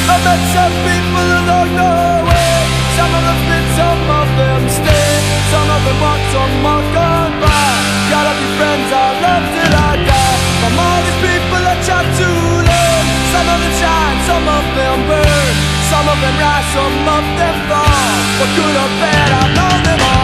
I met some people along the way. Some of them spit, some of them stay. Some of them want some more goodbye. Gotta be friends, I love till I die. From all these people I try to learn. Some of them shine, some of them burn. Some of them rise, some of them fall. For good or bad, I know them all.